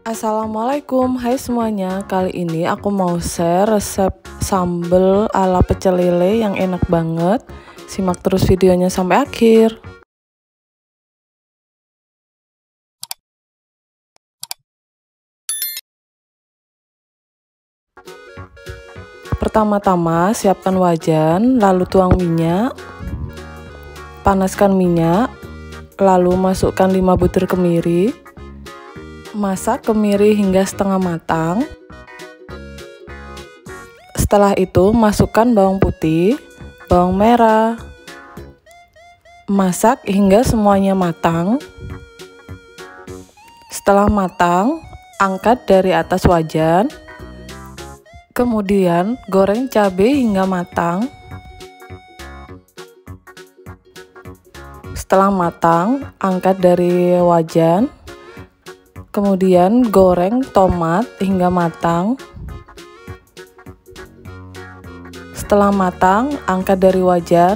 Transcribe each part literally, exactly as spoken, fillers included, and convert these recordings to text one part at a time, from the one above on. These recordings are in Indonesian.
Assalamualaikum, hai semuanya. Kali ini aku mau share resep sambal ala pecel lele yang enak banget. Simak terus videonya sampai akhir. Pertama-tama siapkan wajan, lalu tuang minyak. Panaskan minyak, lalu masukkan lima butir kemiri. Masak kemiri hingga setengah matang. Setelah itu masukkan bawang putih, bawang merah. Masak hingga semuanya matang. Setelah matang, angkat dari atas wajan. Kemudian goreng cabai hingga matang. Setelah matang, angkat dari wajan. Kemudian goreng tomat hingga matang. Setelah matang, angkat dari wajan.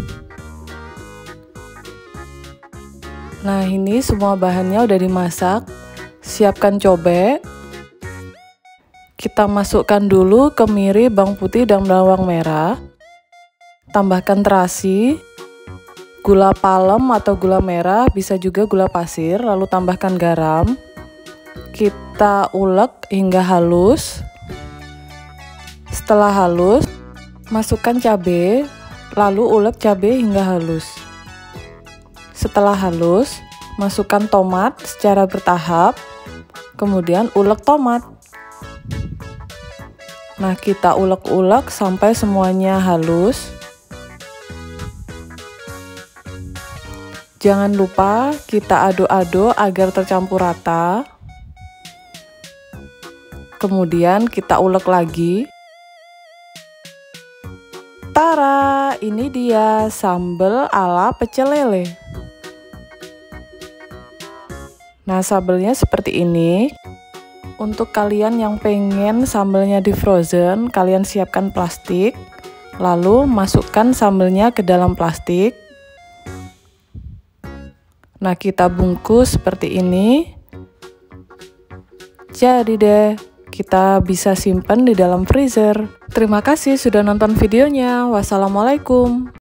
Nah, ini semua bahannya udah dimasak. Siapkan cobek. Kita masukkan dulu kemiri, bawang putih, dan bawang merah. Tambahkan terasi, gula palem atau gula merah, bisa juga gula pasir, lalu tambahkan garam. Kita ulek hingga halus. Setelah halus, masukkan cabai, lalu ulek cabai hingga halus. Setelah halus, masukkan tomat secara bertahap, kemudian ulek tomat. Nah, kita ulek-ulek sampai semuanya halus. Jangan lupa kita aduk-aduk agar tercampur rata. Kemudian kita ulek lagi. Tara, ini dia sambal ala pecel lele. Nah, sambelnya seperti ini. Untuk kalian yang pengen sambelnya di frozen, kalian siapkan plastik. Lalu masukkan sambelnya ke dalam plastik. Nah, kita bungkus seperti ini. Jadi deh, kita bisa simpan di dalam freezer. Terima kasih sudah nonton videonya. Wassalamualaikum.